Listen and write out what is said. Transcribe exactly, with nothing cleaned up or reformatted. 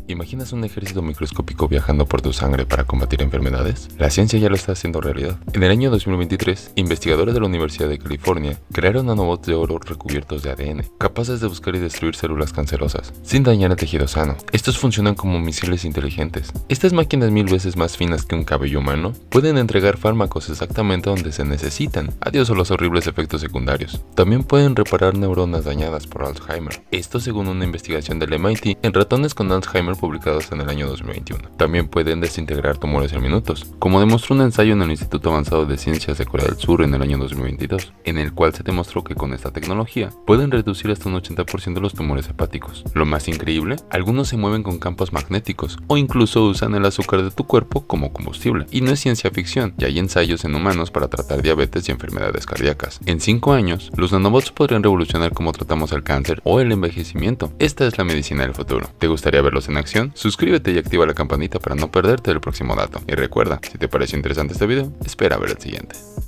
¿Imaginas un ejército microscópico viajando por tu sangre para combatir enfermedades? La ciencia ya lo está haciendo realidad. En el año dos mil veintitrés, investigadores de la Universidad de California crearon nanobots de oro recubiertos de A D N, capaces de buscar y destruir células cancerosas, sin dañar el tejido sano. Estos funcionan como misiles inteligentes. Estas máquinas mil veces más finas que un cabello humano pueden entregar fármacos exactamente donde se necesitan. Adiós a los horribles efectos secundarios. También pueden reparar neuronas dañadas por Alzheimer. Esto según una investigación del M I T en ratones con Alzheimer publicados en el año dos mil veintiuno. También pueden desintegrar tumores en minutos, como demostró un ensayo en el Instituto Avanzado de Ciencias de Corea del Sur en el año dos mil veintidós, en el cual se demostró que con esta tecnología pueden reducir hasta un ochenta por ciento los tumores hepáticos. Lo más increíble, algunos se mueven con campos magnéticos o incluso usan el azúcar de tu cuerpo como combustible. Y no es ciencia ficción, ya hay ensayos en humanos para tratar diabetes y enfermedades cardíacas. En cinco años, los nanobots podrían revolucionar cómo tratamos el cáncer o el envejecimiento. Esta es la medicina del futuro. ¿Te gustaría verlos en acción? Suscríbete y activa la campanita para no perderte el próximo dato. Y recuerda, si te pareció interesante este video, espera a ver el siguiente.